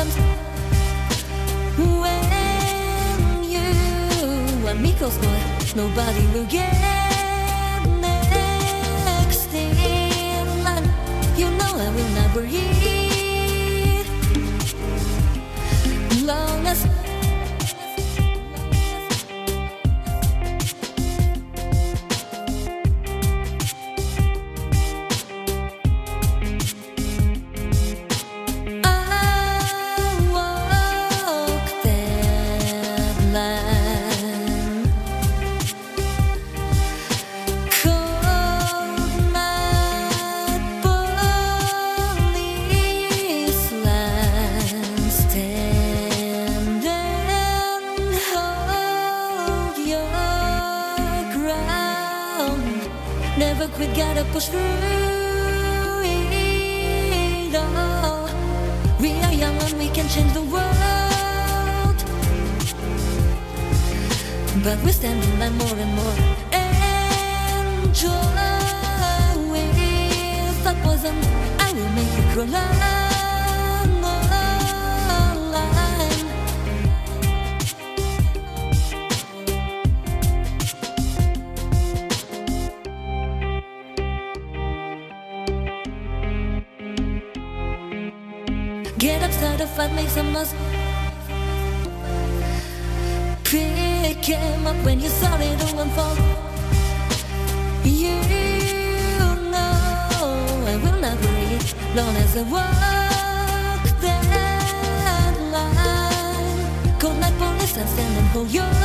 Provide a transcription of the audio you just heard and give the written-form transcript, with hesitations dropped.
comes when you and me close, boy. Nobody will get next in line. You know I will never eat long as we gotta push through it all. We are young and we can change the world, but we're standing by more and more. Enjoy with that poison. I will make you grow line. Get upset if I make some noise. Pick him up when you're sorry to unfold. You know I will not breathe long as I walk that line. Cold night police, I'm standing for you.